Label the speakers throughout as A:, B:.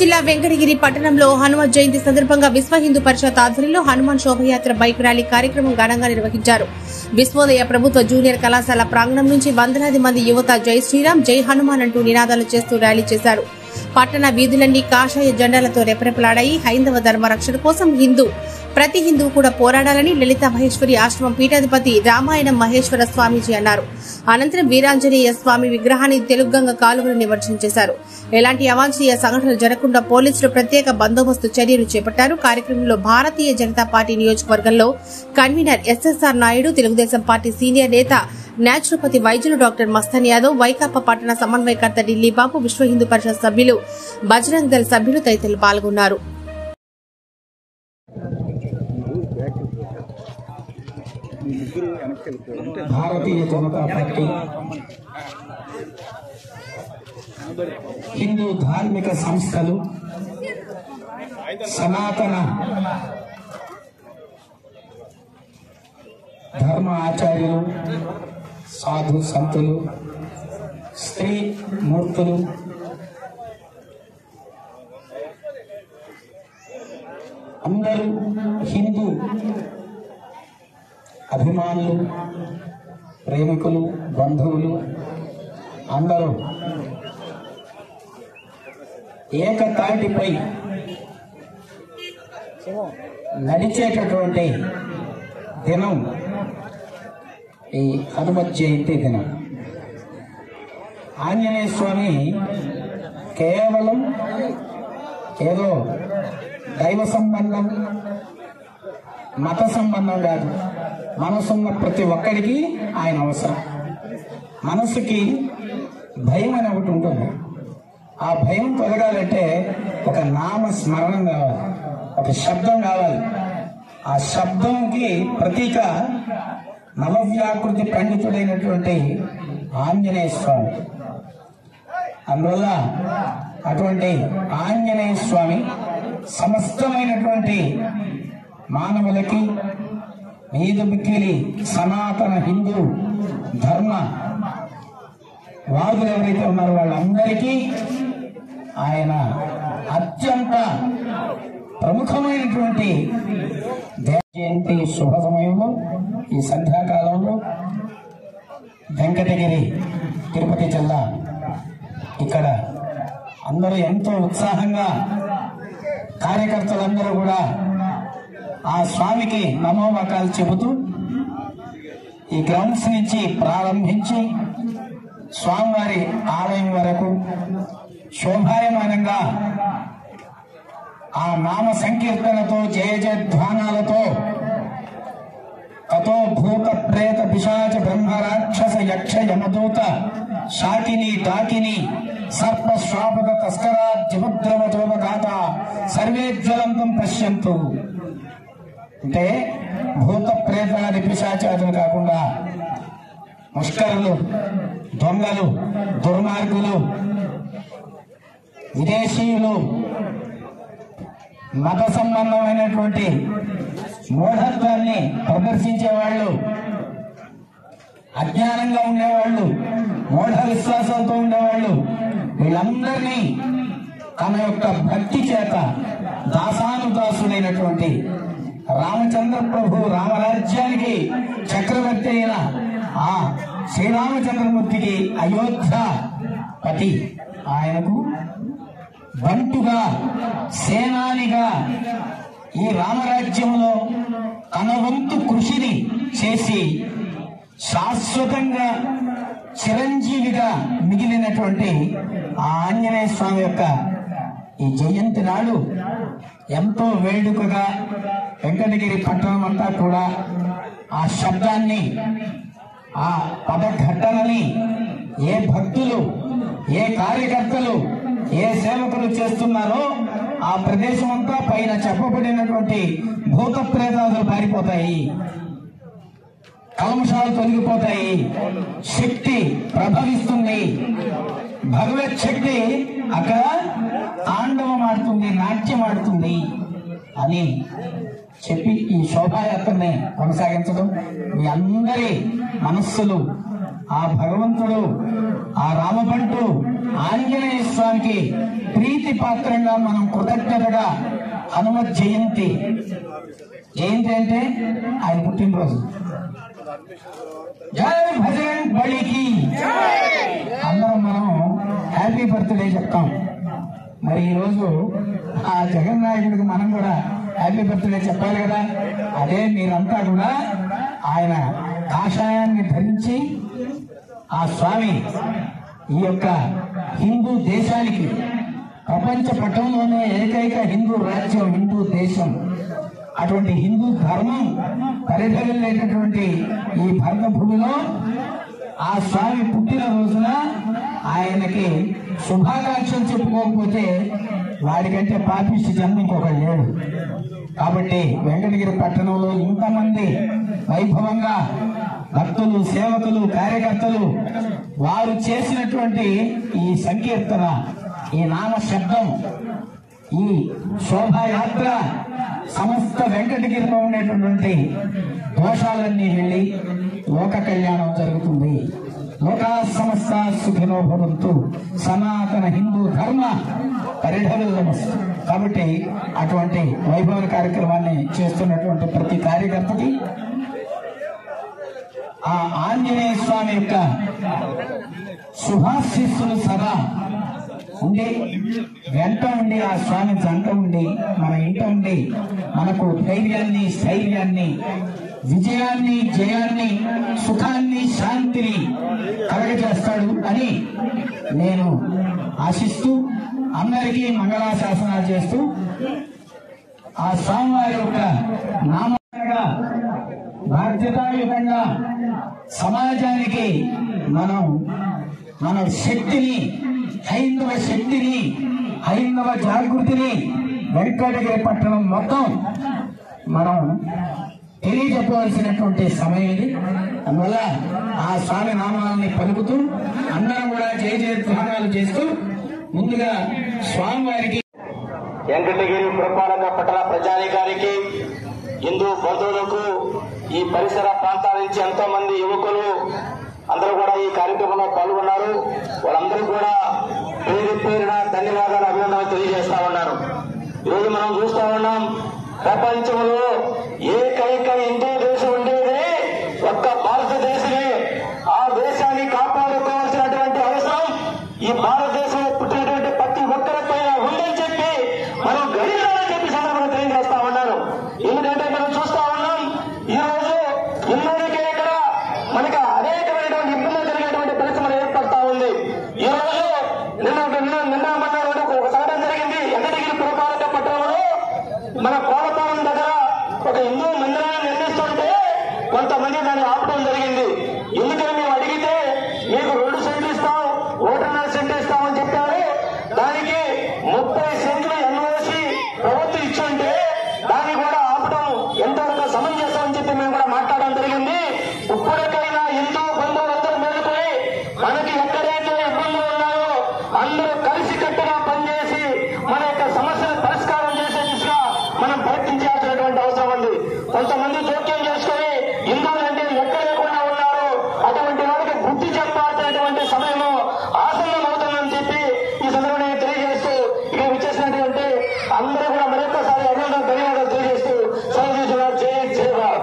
A: జిల్లా వెంకటగిరి పట్టణంలో హనుమాన్ జయంతి సందర్భంగా విశ్వ హిందూ పరిషత్ ఆధ్వర్యంలో హనుమాన్ శోభయాత్ర బైక్ ర్యాలీ కార్యక్రమం ఘనంగా నిర్వహించారు. విశ్వోదయ ప్రభుత్వ జూనియర్ కళాశాల ప్రాంగణం నుంచి వందలాది మంది యువత జై శ్రీరామ్ జై హనుమాన్ అంటూ నినాదాలు చేస్తూ ర్యాలీ చేశారు. పట్టణ వీధులన్నీ కాషాయ జెండాలతో రెపరెపలాడాయి. హైందవ ధర్మ రక్షణ కోసం ప్రతి హిందువు కూడా పోరాడాలని లలిత మహేశ్వరి ఆశ్రమం పీఠాధిపతి రామాయణం మహేశ్వర స్వామీజీ అన్నారు. అనంతరం వీరాంజనేయ స్వామి విగ్రహాన్ని తెలుగుగంగ కాలువలు నిమజ్జనం చేశారు. ఎలాంటి అవాంఛనీయ సంఘటనలు జరగకుండా పోలీసులు ప్రత్యేక బందోబస్తు చర్యలు చేపట్టారు. కార్యక్రమంలో భారతీయ జనతా పార్టీ నియోజకవర్గంలో convener SSR Naidu, Telugu Desam party senior నేత న్యాచురోపతి వైద్యులు డాక్టర్ మస్తాన్ యాదవ్, వైకాపా పట్టణ సమన్వయకర్త ఢిల్లీ బాబు, విశ్వ హిందూ పరిషత్ సభ్యులు, బజరంగ్ దళ్ సభ్యులు తదితరులు పాల్గొన్నారు.
B: భారతీయ జనతా పార్టీ హిందూ ధార్మిక సంస్థలు, సనాతన ధర్మ ఆచార్యులు, సాధు సంతులు, స్త్రీ మూర్తులు, అందరూ హిందూ అభిమానులు, ప్రేమికులు, బంధువులు అందరూ ఏకతాటిపై నడిచేటటువంటి దినం ఈ హనుమత్ జయంతి దినం. ఆంజనేయ స్వామి కేవలం ఏదో దైవ సంబంధం, మత సంబంధం కాదు. మనసున్న ప్రతి ఒక్కరికి ఆయన అవసరం. మనసుకి భయం అని ఒకటి ఉంటుంది. ఆ భయం తొలగాలంటే ఒక నామ స్మరణం కావాలి, ఒక శబ్దం కావాలి. ఆ శబ్దంకి ప్రతీక నవవ్యాకృతి పండితుడైనటువంటి ఆంజనేయ స్వామి. అందువల్ల అటువంటి ఆంజనేయ స్వామి సమస్తమైనటువంటి మానవులకి, మీదు మిక్కిలి సనాతన హిందూ ధర్మ వాదులు ఎవరైతే ఉన్నారో వాళ్ళందరికీ ఆయన అత్యంత ప్రముఖమైనటువంటి జయంతి శుభ సమయంలో, ఈ సంధ్యాకాలంలో వెంకటగిరి తిరుపతి జిల్లా ఇక్కడ అందరూ ఎంతో ఉత్సాహంగా, కార్యకర్తలందరూ కూడా ఆ స్వామికి నమోవాకాలు చెబుతూ ఈ గ్రౌండ్స్ నుంచి ప్రారంభించి స్వామివారి ఆలయం వరకు శోభాయమానంగా ఆ నామ సంకీర్తనతో, జయ జయధ్వానాలతో తతో భూత ప్రేత పిశాచ బ్రహ్మ రాక్షస యక్ష యమదూత శాకిని డాకిని సర్ప శ్వాపద తస్కరా జివద్రవతోపఘాత సర్వే జ్వలంతం పశ్యంతు. అంటే భూత ప్రేతాది పిశాచాదులు కాకుండా ముష్కరులు, దొంగలు, దుర్మార్గులు, విదేశీయులు, మత సంబంధమైనటువంటి మూఢత్వాన్ని ప్రదర్శించేవాళ్ళు, అజ్ఞానంగా ఉండేవాళ్ళు, మూఢ విశ్వాసాలతో ఉండేవాళ్ళు, వీళ్ళందరినీ తన యొక్క భక్తి చేత దాసానుదాసుడైనటువంటి రామచంద్ర ప్రభు, రామరాజ్యానికి చక్రవర్తి అయిన ఆ శ్రీరామచంద్రమూర్తికి అయోధ్యాపతి, ఆయనకు బంటుగా, సేనానిగా ఈ రామరాజ్యంలో తన వంతు కృషిని చేసి శాశ్వతంగా చిరంజీవిగా మిగిలినటువంటి ఆ ఆంజనేయ స్వామి యొక్క ఈ జయంతి నాడు ఎంతో వేడుకగా వెంకటగిరి పట్టణం అంతా కూడా ఆ శబ్దాన్ని, ఆ పదఘట్టనని ఏ భక్తులు, ఏ కార్యకర్తలు, ఏ సేవకులు చేస్తున్నారో ఆ ప్రదేశం అంతా పైన చెప్పబడినటువంటి భూత ప్రేతాదులు పారిపోతాయి, కల్మషాలు తొలగిపోతాయి, శక్తి ప్రభవిస్తుంది, భగవత్ శక్తి అక్కడ తాండవం ఆడుతుంది, నాట్యం ఆడుతుంది అని చెప్పి ఈ శోభాయాత్రని కొనసాగించడం మీ అందరి మనస్సులు ఆ భగవంతుడు, ఆ రామబంటు ఆంజనేయ స్వామికి ప్రీతి పాత్రంగా మనం కృతజ్ఞతగా హనుమత్ జయంతి అంటే ఆయన పుట్టినరోజు. జై భజరంగ్ బలికి అందరం మనం హ్యాపీ బర్త్డే చెప్తాం. మరి ఈ రోజు ఆ జగన్నాయకుడికి మనం కూడా హ్యాపీ బర్త్డే చెప్పాలి కదా. అదే మీరంతా కూడా ఆయన కాషాయాన్ని ధరించి ఆ స్వామి ఈ యొక్క హిందూ దేశానికి ప్రపంచ పటంలోనే ఏకైక హిందూ రాజ్యం, హిందూ దేశం, అటువంటి హిందూ ధర్మం పరిధవిల్లేటటువంటి ఈ భరత భూమిలో ఆ స్వామి పుట్టిన రోజున ఆయనకి శుభాకాంక్షలు చెప్పుకోకపోతే వాడికంటే పాపిష్టి జన్మ ఇంకొకటి లేడు. కాబట్టి వెంకటగిరి పట్టణంలో ఇంతమంది వైభవంగా భక్తులు, సేవకులు, కార్యకర్తలు వారు చేసినటువంటి ఈ సంకీర్తన, ఈ నామ శబ్దం, ఈ శోభాయాత్ర సమస్త వెంకటగిరిలో ఉండేటటువంటి దోషాలన్నీ వెళ్ళి లోక కళ్యాణం జరుగుతుంది. లోకా సమస్త సుఖినో భవంతు, సనాతన హిందూ ధర్మ పరిఢవిల్లమస్తు. కాబట్టి అటువంటి వైభవ కార్యక్రమాన్ని చేస్తున్నటువంటి ప్రతి కార్యకర్తకి ఆ ఆంజనేయ స్వామి యొక్క శుభాశీస్సులు సదా ఉండి వెంట ఉండి, ఆ స్వామి జంట ఉండి, మన ఇంట ఉండి మనకు ధైర్యాన్ని, స్థైర్యాన్ని, విజయాన్ని, జయాన్ని, సుఖాన్ని, శాంతిని కలగజేస్తాడు అని నేను ఆశిస్తూ అందరికీ మంగళాశాసనాలు చేస్తూ ఆ స్వామివారి యొక్క నామంగా బాధ్యతాయుతంగా సమాజానికి మన శక్తిని, హైందవ శక్తిని, హైందవ జాగృతిని వెంకటగిరి పట్టణం మొత్తం మనం తెలియజెప్పవలసినటువంటి సమయం ఇది. అందువల్ల ఆ స్వామి నామాలని పలుకుతూ అందరం కూడా జయ జయధ్వానాలు చేస్తూ ముందుగా స్వామివారికి,
C: వెంకటగిరి పురపాలక పట్టణ ప్రజానీకానికి, హిందూ బంధువులకు, ఈ పరిసర ప్రాంతాల నుంచి ఎంతో మంది యువకులు అందరూ కూడా ఈ కార్యక్రమంలో పాల్గొన్నారు. వాళ్ళందరూ కూడా పేరు పేరున ధన్యవాదాలు, అభినందనలు తెలియజేస్తా ఉన్నారు. ఈరోజు మనం చూస్తా ఉన్నాం, ప్రపంచంలో ఏకైక హిందూ దేశం ఉండేది ఒక్క భారతదేశమే. ఆ దేశాన్ని కాపాడుకోవాల్సినటువంటి అవసరం ఈ భారతదేశంలో పుట్టినటువంటి ప్రతి ఒక్కరిపైన ఉందని చెప్పి మనం గడియాలని చెప్పి సందర్భంగా తెలియజేస్తా ఉన్నాను. ఎందుకంటే మనం చూస్తా ఉన్నాం, ఈ రోజు ఇన్నోరికే ఇక్కడ మనకి అనేకమైనటువంటి ఇబ్బందులు జరిగేటువంటి పరిస్థితి మనం ఏర్పడతా ఉంది. ఈ రోజు నిన్న ఒక సంఘటన జరిగింది. వెంకటగిరి పురపాలక పట్టణంలో మన కోలపాలెం దగ్గర ఒక హిందూ మందిరాన్ని నిర్మిస్తుంటే కొంతమంది దాన్ని ఆపడం జరిగింది. ఎందుకని మేము అడిగితే మీకు 2 సెంట్లు ఇస్తాం, 1.5 సెంట్లు ఇస్తామని చెప్పారు. దానికి 30 సెంట్లు ఎన్ఓసి ప్రభుత్వం ఇచ్చుంటే దాన్ని కూడా ఆపడం ఎంతవరకు సమంజసం అని చెప్పి మేము కూడా మాట్లాడడం జరిగింది. ఇప్పటికైనా హిందూ బంధువులందరూ మేలుకొని మనకి ఎక్కడైతే ఇబ్బందులు ఉన్నాయో అందరూ కలిసి కట్టుగా పనిచేసి మన యొక్క సమస్యను పరిష్కారం చేసే దిశగా మనం ప్రయత్నించాల్సినటువంటి అవసరం ఉంది. కొంతమంది జోక్యం చేసుకుని హిందువులు అంటే ఎక్కడ లేకుండా ఉన్నారు, అటువంటి వారికి బుద్ధి చెప్పాల్సినటువంటి సమయం ఆసన్నం అవుతుందని చెప్పి ఈ సందర్భంగా తెలియజేస్తూ ఇక్కడ విచ్చేసినటువంటి అందరూ కూడా మరొకసారి అభినందన ధన్యవాదాలు తెలియజేస్తూ సెలవు జై జయవార్.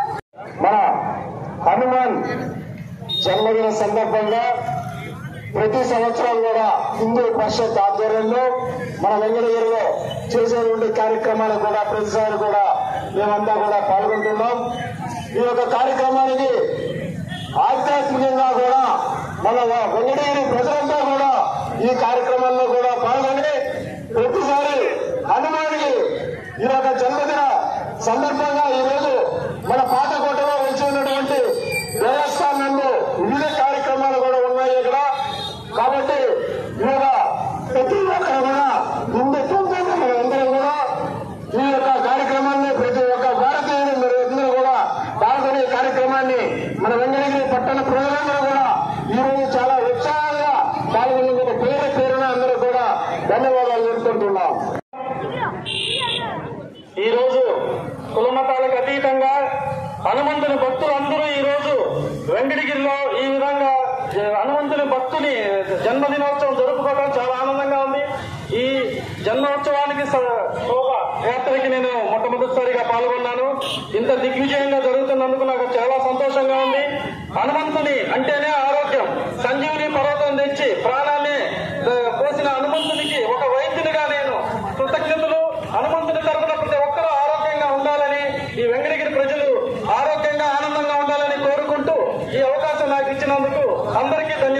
C: మన హనుమాన్ జన్మదిన సందర్భంగా ప్రతి సంవత్సరం కూడా హిందూ పరిషత్ ఆధ్వర్యంలో మన వెంకటగిరిలో చేసేటువంటి కార్యక్రమాలు కూడా ప్రతిసారి కూడా మేమంతా కూడా పాల్గొంటున్నాం. ఈ యొక్క కార్యక్రమానికి ఆధ్యాత్మికంగా కూడా మన వెంకటగిరి ప్రజలంతా కూడా ఈ కార్యక్రమాల్లో కూడా పాల్గొని ప్రతిసారి హనుమానికి ఈ యొక్క జన్మదిన సందర్భంగా ఈ రోజు మన పాతకోటలో వచ్చి ఉన్నటువంటి దేవస్థానంలో వివిధ కార్యక్రమాలు కూడా ఉన్నాయి ఇక్కడ. కాబట్టి ఇవాళ ప్రతి ఒక్కరు కూడా హిందుత్వంతో మనందరం కూడా ఈ యొక్క కార్యక్రమాన్ని ప్రతి ఒక్క భారతీయుడు అందరూ కూడా పాల్గొనే కార్యక్రమాన్ని మన వెంకటగిరి పట్టణ ప్రజలందరూ కూడా ఈ రోజు చాలా ఉత్సాహంగా పాల్గొనేందుకు పేరున అందరూ కూడా ధన్యవాదాలు తెలుపుకుంటున్నాం. ఈ రోజు కులమతాలకు అతీతంగా హనుమంతుని భక్తులు అందరూ ఈ రోజు వెంకటగిరిలో ఈ విధంగా హనుమంతుని భక్తుని జన్మదినోత్సవం జరుపుకోవడం చాలా ఆనందంగా ఉంది. ఈ
D: జన్మోత్సవానికి శోభయాత్రకి నేను మొట్టమొదటిసారిగా పాల్గొన్నాను. ఇంత దిగ్విజయంగా జరుగుతున్నందుకు నాకు చాలా సంతోషంగా ఉంది. హనుమంతుని అంటేనే ఆరోగ్యం. సంజీవుని పర్వతం తెచ్చి ప్రాణాన్ని పోసిన హనుమంతునికి ఒక వైద్యునిగా నేను కృతజ్ఞతలు. హనుమంతుని తరపున ప్రతి ఒక్కరూ ఆరోగ్యంగా ఉండాలని, ఈ వెంకటగిరి ప్రజలు ఆరోగ్యంగా ఆనందంగా ఉండాలని కోరుకుంటూ ఈ అవకాశం నాకు ఇచ్చినందుకు అందరికీ ధన్యవాదాలు.